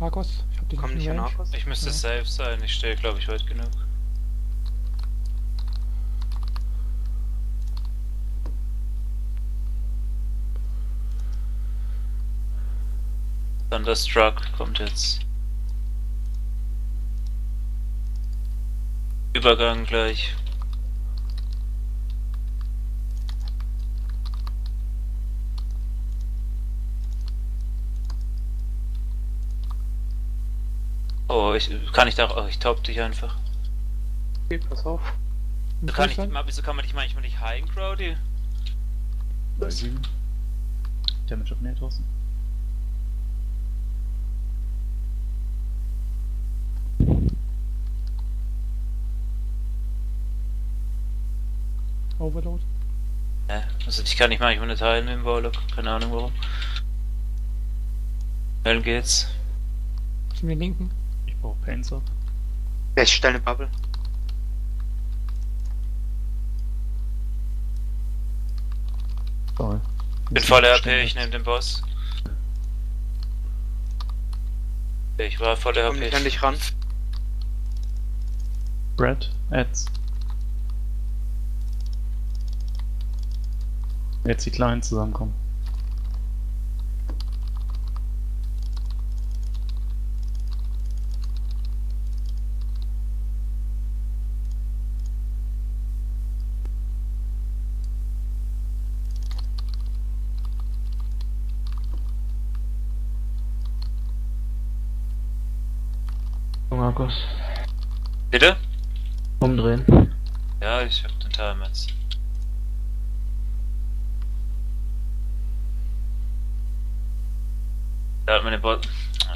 Argos, ich hab dich Komm nicht nicht in an Range. Argos. Ich müsste Ja. safe sein, ich stehe glaube ich weit genug. Thunderstruck kommt jetzt. Übergang gleich. Oh, kann ich da. Oh, ich taub dich einfach. Okay, pass auf. Im Wieso kann man dich manchmal nicht heilen, Crowdy? Weiß ich nicht. Damage auf Nähe draußen. Overload. Also ich kann nicht manchmal nicht heilen mit dem Warlock, keine Ahnung warum. Schnell geht's. Zu mir linken. Ich brauche Painter. Ja, ich stelle eine Bubble. Toll. Bin voll RP, ich nehme den Boss. Ich war voll Komm nicht an RP. dich ran. Brad, Ads. Jetzt die Kleinen zusammenkommen. Markus, Bitte? umdrehen. Ja, ich hab den Timer jetzt. Da hat man den Bot.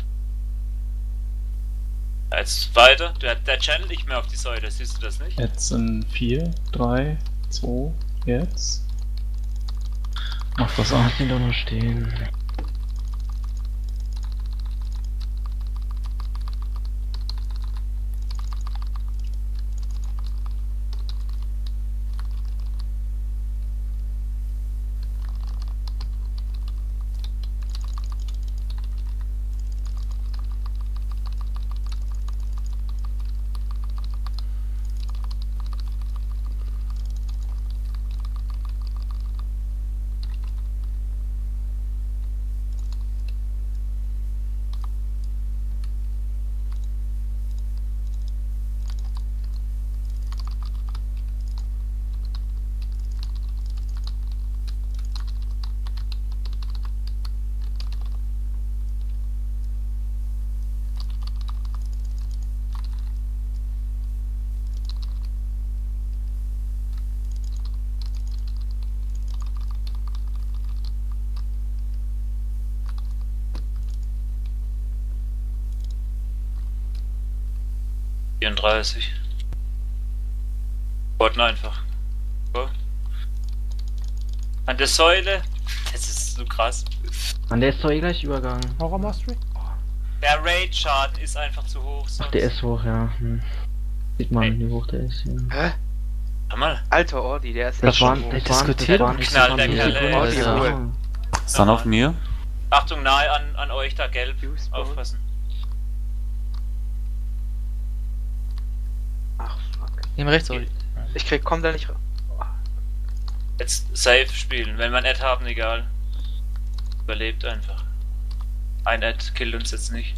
Jetzt weiter. Der channelt nicht mehr auf die Säule, siehst du das nicht? Jetzt in 4, 3, 2, jetzt. Mach das an. Lass ihn doch noch stehen. Ja. 34. Botten einfach. So. An der Säule. Das ist so krass. Mann, der ist doch eh gleich Übergang. Aura Mastery. Der Raid-Schaden ist einfach zu hoch. Ach, der ist hoch, ja. Sieht man, Ey. wie hoch der ist, ja. Hä? Schau mal. Alter Ordi, der ist Das echt schon waren, hoch. das diskutiert waren, und das knallt waren der vier Kerl, Sekunden, ey. Ordi, Alter. Ruhe. Ist dann auf mir? Achtung, nahe an euch da gelb. Fuse Bone. Aufpassen. Ach, fuck. Nehmen rechts, Olli. Komm da nicht ran. Jetzt safe spielen. Wenn wir ein Ad haben, egal. Überlebt einfach. Ein Ad killt uns jetzt nicht.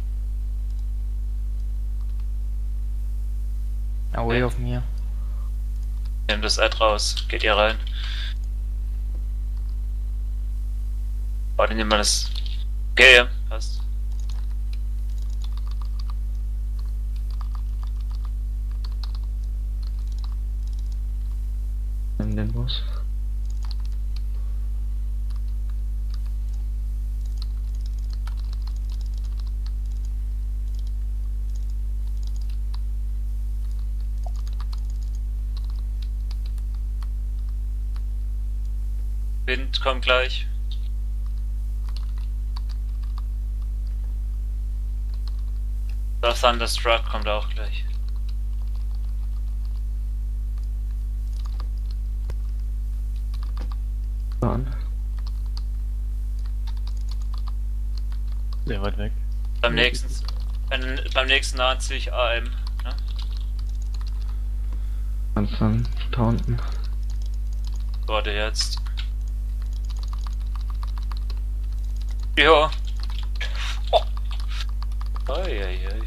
Away auf mir. Nehmt das Ad raus. Geht ihr rein. Oh, dann nehmen wir das. Okay, ja, passt. Nimm den Boss. Wind kommt gleich. Der Thunderstruck kommt auch gleich. An. Sehr weit weg. Beim nächsten, beim nächsten nahen ziehe ich AM. Ne? Anfangen, taunten. Warte jetzt. Ja. Oh. Eieiei.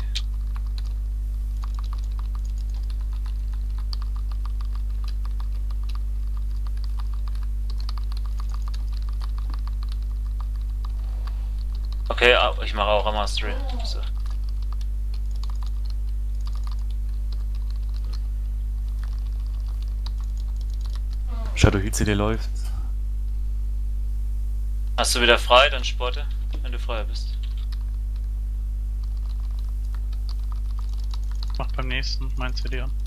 Okay, ich mache auch Mastery. So. Shadow Heat CD läuft. Hast du wieder frei, dann sporte, wenn du frei bist. Mach beim nächsten mein CD an.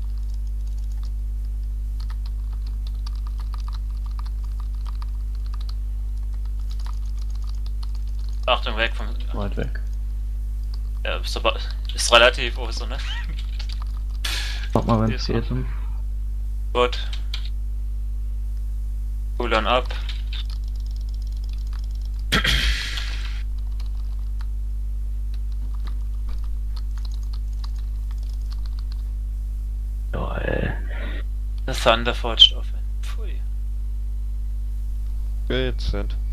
Achtung, weg vom... Weit weg. Ja, ist relativ, oh, so, ne? Schaut mal, wenn Hier es ist geht. Gut. Cooldown ab. Jawohl. Das Thunderforged auf. Pfui. Gezählt.